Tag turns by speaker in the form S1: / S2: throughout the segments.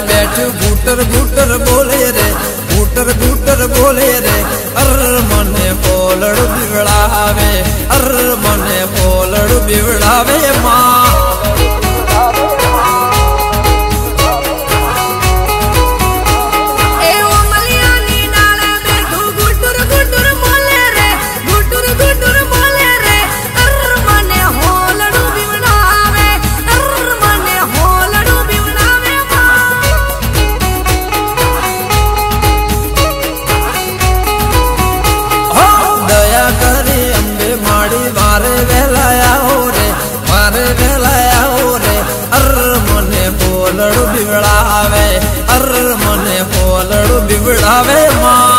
S1: बैठ घूटर घूटर बोले रे, घूटर घूटर बोले रे। अर मने बोलड़ बिगड़ावे, अर मने बोलड़ बिगड़ावे माँ। बिगड़ावे अर मने बोलड़ बिगड़ावे माँ।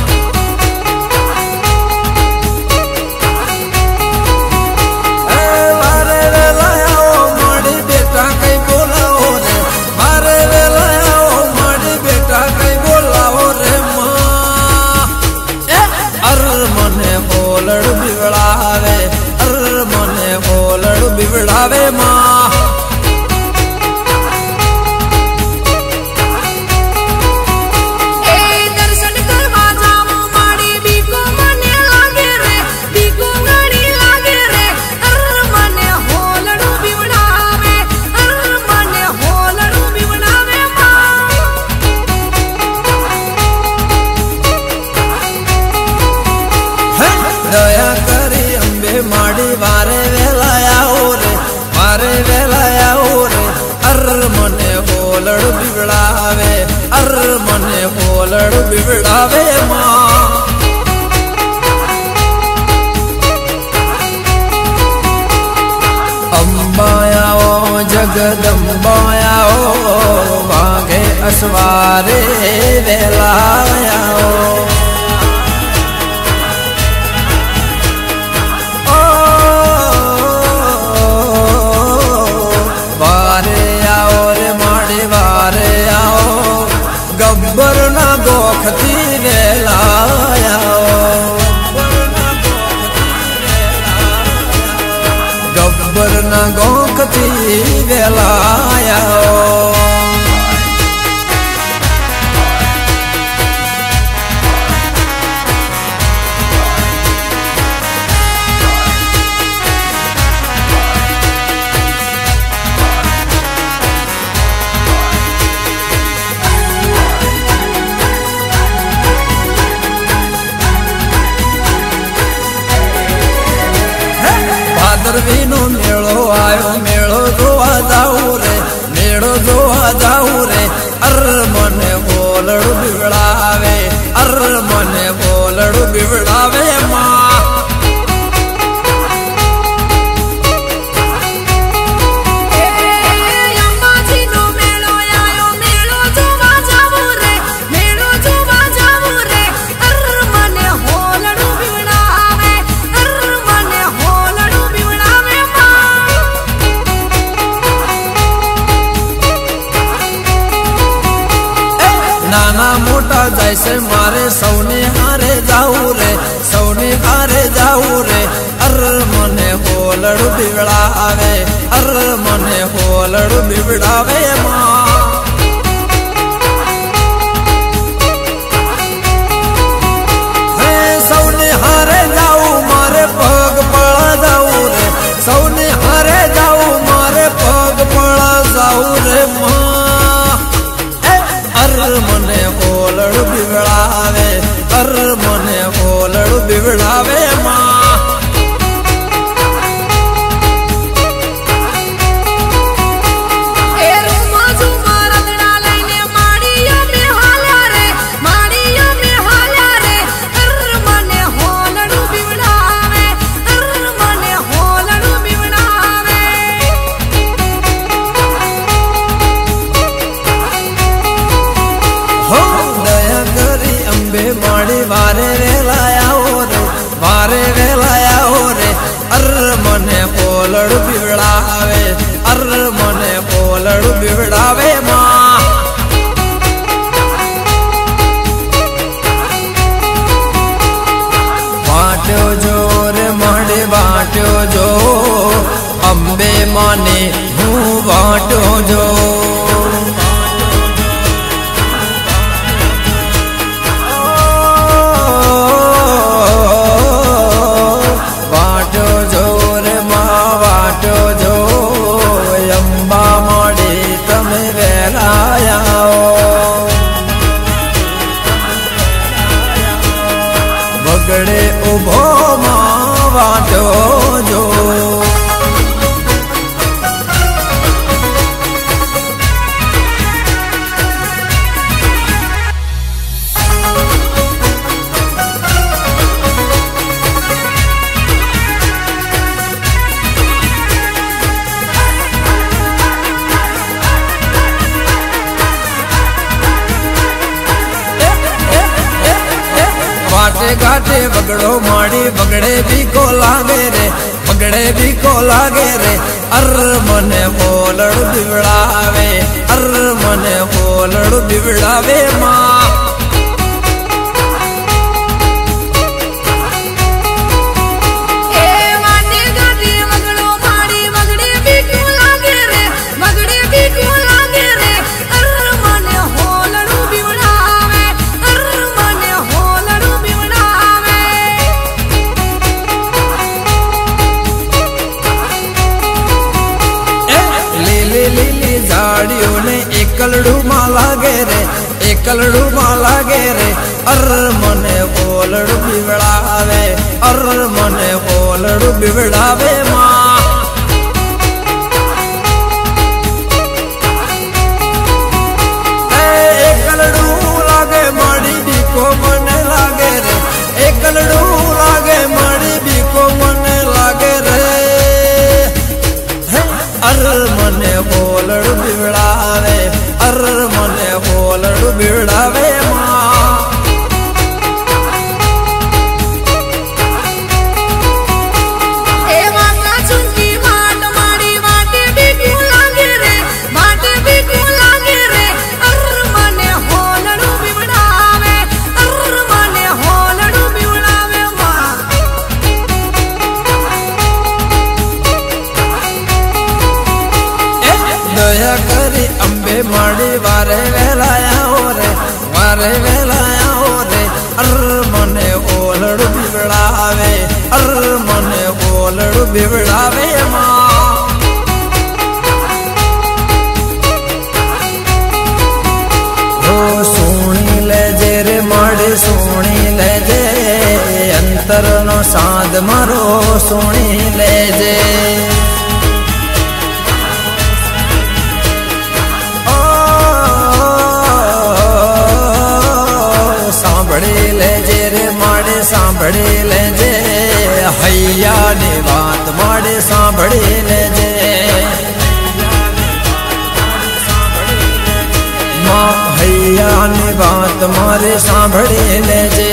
S1: मारे वेलाओ माड़ी बेटा कई बोलाओ रे, मारे वेलाओ माड़ी बेटा कई बोलाओ रे माँ। अर मने बोलड़ बिगड़ावे, अर मने बोलड़ बिगड़ावे माँ। दया करी अंबे माड़ी वारे वेलाया रे, वारे वेलाया रे। अर मने बोलड़ बिगड़ावे, अर मने बोलड़ बिगड़ावे माँ। अम्बायाओ जगदम्बायाओ वागे असवारे वेलायाओ। गब्बर ना गोखती वेलाया, गब्बर ना गोखती वेलाया। भादरवीनो मेड़ो आयो, मेड़ो जोवा जाऊ रे, मेड़ो जोवा जाऊ रे। अर मने बोलड़ बिगड़ावे, अर मने बोलड़ बिगड़ावे माँ। नाना मोटा जैसे मारे सौने हारे जाऊ रे, सौने हारे जाऊ रे। अर मने बोलड़ बिगड़ावे, अर मने बोलड़ बिगड़ावे माँ। सौने हारे जाऊ मारे पग पड़ा जाऊ रे, सौने हारे जाऊ मारे पग पड़ा जाऊ रे माँ। अर मने बोलड़ बिगड़ावे, अर मने बोलड़ बिगड़ावे माँ। माड़ी वारे वेलाया रे, वारे वेलाया रे। अर मने बोलड़ बिगड़ावे, अर मने बोलड़ बिगड़ावे माँ। बाट्यो जो रे माड़ी बाट्यो जो, अम्बे माने हूँ बाट्यो जो। बगड़ो माड़ी बगड़े भी को लागे रे, बगड़े भी को लागे रे। अर मने बोलड़ बिवड़ावे, अर मने बोलड़ बिवड़ावे माँ। झाड़ियों ने एकलड़ू माँ लागे रे, एकलड़ू माँ लागे रे। अर मने बोलड़ बिवड़ावे, अर मने बोलड़ बिवड़ावे माँ। एकलड़ू लागे माड़ी भी को मन लागे रे, एकलड़ू लागे माड़ी भी को मन लागे रे। अर मने बोलड़ बिवड़ावे, अर मने बोलड़ बिवड़ावे माँ। दया करी अंबे माड़ी वारे वेलाया हो रे, वारे वेलाया हो रे। अर मने बोलड़ बिवड़ावे, अर मने बोलड़ बिवड़ावे माँ। ओ सोनी ले जे रे माड़ी सोनी ले जे, अंतर नो साध मारो सोनी ले जे। सांभड़ी ले जे रे माड़े सांभड़ी ले जे, हैया ने बात माड़े सांभड़ी ले जे माँ। हैया ने बात मारे सांभड़ी ले जे।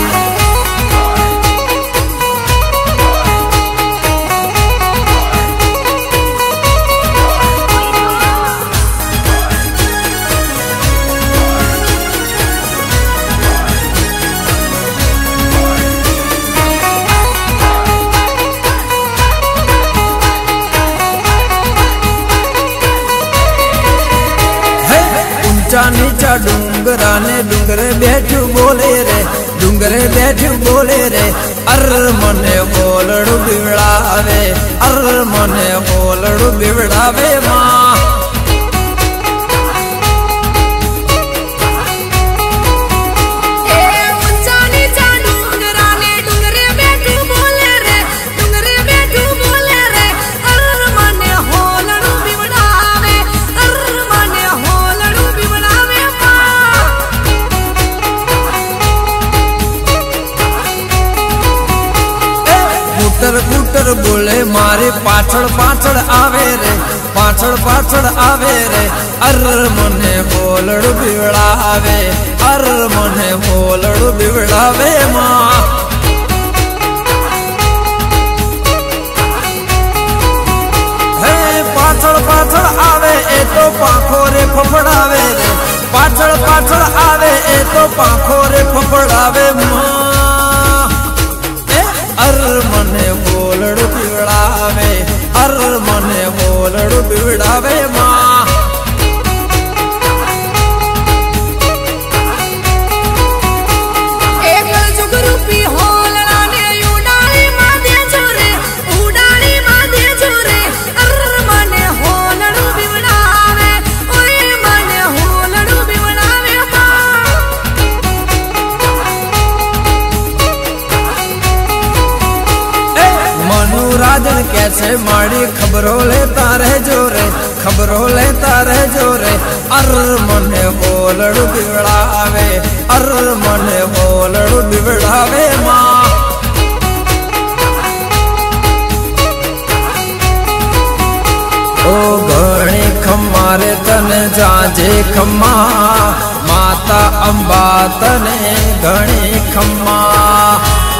S1: ऊंचा नीचा डूंगरा ने डूंगरे बैठू बोले रे, डूंगरे बैठू बोले रे। अर मने बोलड़ बिवड़ावे, अर मने बोलड़ बिवड़ावे माँ। कूटर कूटर बोले मारे पाछड़ पाछड़ आवे रे, पाछड़ पाछड़ आवे रे। अर मने बोलड़ बिवड़ावे, अर मने बोलड़ बिवड़ावे माँ। हे पाछड़ पाछड़ आवे ए तो पाखो रे फफड़ावे रे, पाछड़ पाछड़ आवे ए तो पाखो रे फफड़ावे माँ। अर मने बोलड़ बिवड़ावे, अर मने बोलड़ बिवड़ावे माँ।
S2: एक जुगरूपी होलड़ा ने उडाली मादे जोरे, उडाली मादे जोरे। अर मने होलड़ बिवड़ावे, ओए मने होलड़ बिवड़ावे माँ।
S1: मनोराजन कैसे माड़ी खबरों लेता रह जोरे, खबरों लेता रह जोरे। अर मने बोलड़ बिवड़ावे, अर मने बोलड़ बिवड़ावे माँ। ओ घणी खम्मारे तने जाजे खम्मा, माता अंबा तने घणी खम्मा।